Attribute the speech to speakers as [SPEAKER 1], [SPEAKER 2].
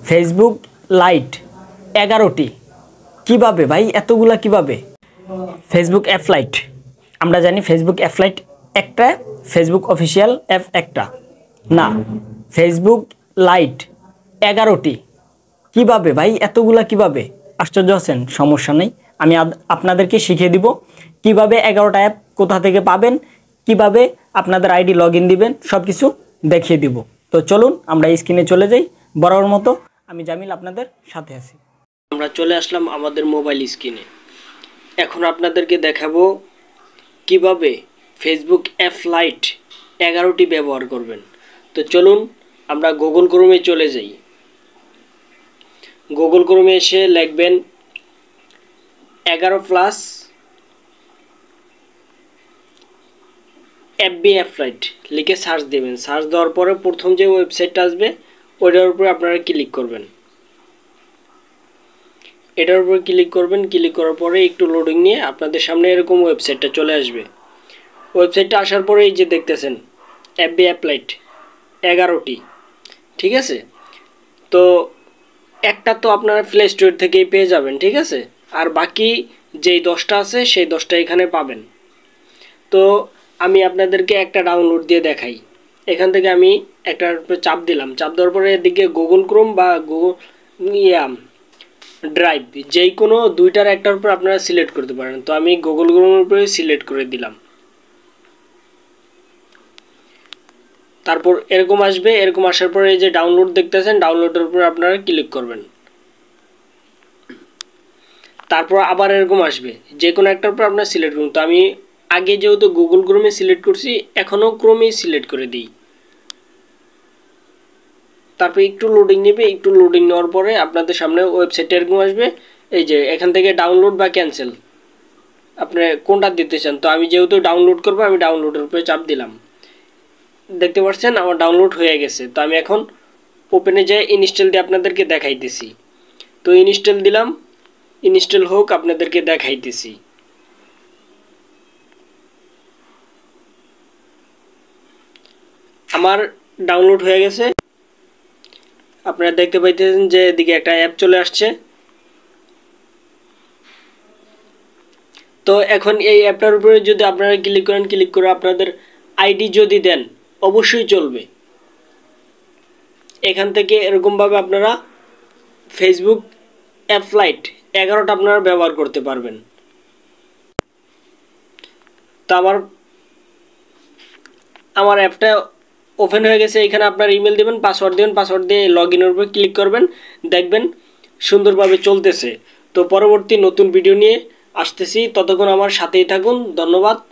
[SPEAKER 1] Facebook light 11টি কিভাবে ভাই এতগুলা কিভাবে? ফেসবুক অ্যাপ লাইট আমরা জানি ফেসবুক অ্যাপ লাইট একটা, ফেসবুক অফিসিয়াল অ্যাপ একটা না, ফেসবুক লাইট 11টি কিভাবে ভাই এতগুলা কিভাবে? আশ্চর্য আছেন? সমস্যা নেই, আমি আপনাদেরকে শিখিয়ে দিব কিভাবে 11টা অ্যাপ কোথা থেকে পাবেন, কিভাবে আপনাদের আইডি লগ ইন দিবেন, সব কিছু দেখিয়ে দিব। তো চলুন আমরা স্ক্রিনে চলে যাই। বরাবর মতো আমি জামিল আপনাদের সাথে আছি।
[SPEAKER 2] আমরা চলে আসলাম আমাদের মোবাইল স্ক্রিনে। এখন আপনাদেরকে দেখাবো কিভাবে ফেসবুক অ্যাপ লাইট 11টি ব্যবহার করবেন। তো চলুন আমরা গুগল ক্রোমে চলে যাই। গুগল ক্রোমে এসে লিখবেন 11+ FB অ্যাপ লাইট লিখে সার্চ দেবেন। সার্চ দেওয়ার পরে প্রথম যে ওয়েবসাইটটা আসবে ওইটার উপরে আপনারা ক্লিক করবেন। এটার উপর ক্লিক করবেন। ক্লিক করার পরে একটু লোডিং নিয়ে আপনাদের সামনে এরকম ওয়েবসাইটটা চলে আসবে। ওয়েবসাইটটা আসার পরে এই যে দেখতেছেন FB অ্যাপ লাইট 11টি, ঠিক আছে। তো একটা তো আপনারা প্লে স্টোর থেকেই পেয়ে যাবেন, ঠিক আছে। আর বাকি যেই 10টা আছে সেই 10টা এখানে পাবেন। তো আমি আপনাদেরকে একটা ডাউনলোড দিয়ে দেখাই। এখান থেকে আমি একটার উপরে চাপ দিলাম। চাপ দেওয়ার পরে এদিকে গুগল ক্রোম বা গুগল ড্রাইভ যেই কোনো দুইটার একটার উপর আপনারা সিলেক্ট করতে পারেন। তো আমি গুগল ক্রোমের উপরে সিলেক্ট করে দিলাম। তারপর এরকম আসবে। এরকম আসার পরে এই যে ডাউনলোড দেখতেছেন, ডাউনলোডের উপর আপনারা ক্লিক করবেন। তারপর আবার এরকম আসবে, যে কোনো একটার উপর আপনারা সিলেক্ট করুন। তো আমি আগে যেহেতু গুগল ক্রোমে সিলেক্ট করছি, এখনও ক্রোমেই সিলেক্ট করে দিই। তারপর একটু লোডিং নেবে। একটু লোডিং নেওয়ার পরে আপনাদের সামনে ওয়েবসাইটটা এরকম আসবে। এই যে এখান থেকে ডাউনলোড বা ক্যান্সেল আপনি কোনটা দিতে চান। তো আমি যেহেতু ডাউনলোড করবো, আমি ডাউনলোডের উপরে চাপ দিলাম। দেখতে পাচ্ছেন আমার ডাউনলোড হয়ে গেছে। তো আমি এখন ওপেনে যাই ইনস্টল দিয়ে আপনাদেরকে দেখাইতেছি। তো ইনস্টল দিলাম, ইনস্টল হোক আপনাদেরকে দেখাইতেছি। আমার ডাউনলোড হয়ে গেছে। আপনারা দেখতে পাইতেছেন যে এদিকে একটা অ্যাপ চলে আসছে। তো এখন এই অ্যাপটার উপরে যদি আপনারা ক্লিক করেন, ক্লিক করে আপনাদের আইডি যদি দেন অবশ্যই চলবে। এখান থেকে এরকমভাবে আপনারা ফেসবুক অ্যাপ লাইট 11টা আপনারা ব্যবহার করতে পারবেন। তো আমার অ্যাপটা ওপেন হয়ে গেছে। এখানে আপনার ইমেল দেবেন, পাসওয়ার্ড দেবেন, পাসওয়ার্ড দিয়ে লগ ইনের উপর ক্লিক করবেন। দেখবেন সুন্দরভাবে চলতেছে। তো পরবর্তী নতুন ভিডিও নিয়ে আসতেছি, ততক্ষণ আমার সাথেই থাকুন। ধন্যবাদ।